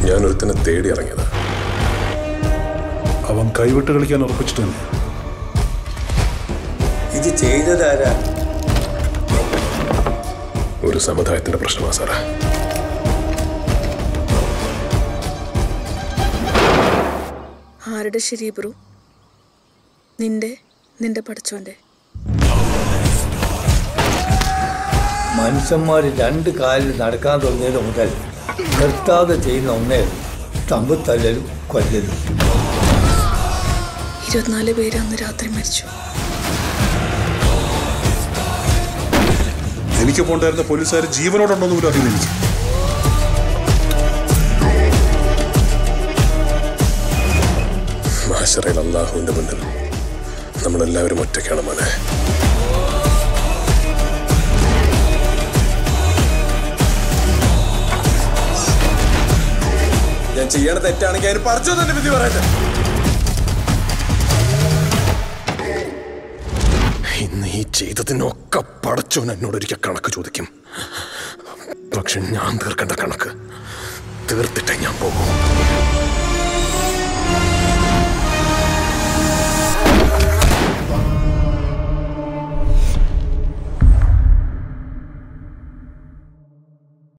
ഞാനൊരുത്തനെ തേടി ഇറങ്ങിയതാ. അവൻ കൈവിട്ട് കളിക്കാൻ ഉറപ്പിച്ചിട്ട് തന്നെ. ഇത് ചെയ്തതാരാ? ഒരു സമുദായത്തിന്റെ പ്രശ്നമാ സാറേ. ആരുടെ ശരി ബ്രോ? നിന്റെ പഠിച്ചോന്റെ? മനുഷ്യന്മാർ രണ്ട് കാലിൽ നടക്കാൻ തുടങ്ങിയത് മുതൽ നിർത്താതെ ചെയ്യുന്ന ഒന്നേ തമ്പുത്തല്ലലും കൊല്ലലും. 24 പേര് അന്ന് രാത്രി മരിച്ചു. എനിക്ക് പോണ്ടായിരുന്ന പോലീസുകാർ ജീവനോടുണ്ടോന്ന് പോലും അറിയില്ല എനിക്ക്. മാശറയിൽ അല്ലാഹുവിന്റെ മുന്നിൽ നമ്മളെല്ലാവരും ഒറ്റയ്ക്കാണ് മോനെ. ഞാൻ ചെയ്യണ തെറ്റാണെങ്കിൽ അതിന് പറിച്ചോ തന്നെ വിധി പറയട്ടെ. ഇന്ന് ഈ ചെയ്തതിനൊക്കെ പടച്ചോൻ എന്നോടൊരിക്കൽ കണക്ക് ചോദിക്കും. പക്ഷെ ഞാൻ തീർക്കേണ്ട കണക്ക് തീർത്തിട്ടേ ഞാൻ പോകും.